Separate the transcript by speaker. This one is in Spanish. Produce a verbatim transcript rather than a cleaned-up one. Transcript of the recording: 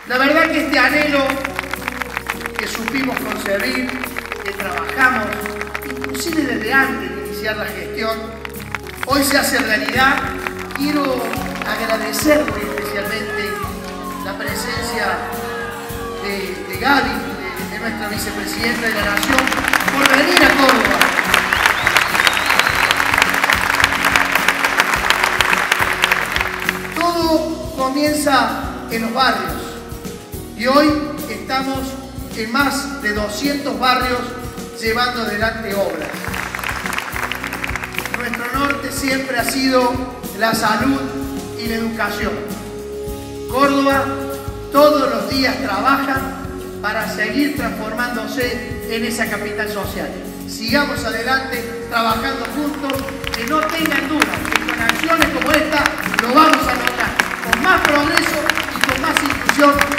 Speaker 1: La verdad que este anhelo que supimos concebir, que trabajamos, inclusive desde antes de iniciar la gestión, hoy se hace realidad. Quiero agradecerle especialmente la presencia de, de Gaby, de, de nuestra vicepresidenta de la Nación, por venir a Córdoba. Todo comienza en los barrios y hoy estamos en más de doscientos barrios llevando adelante obras. Nuestro norte siempre ha sido la salud y la educación. Córdoba todos los días trabaja para seguir transformándose en esa capital social. Sigamos adelante trabajando juntos, que no tengan dudas que con acciones como esta lo vamos a lograr, con más progreso y con más inclusión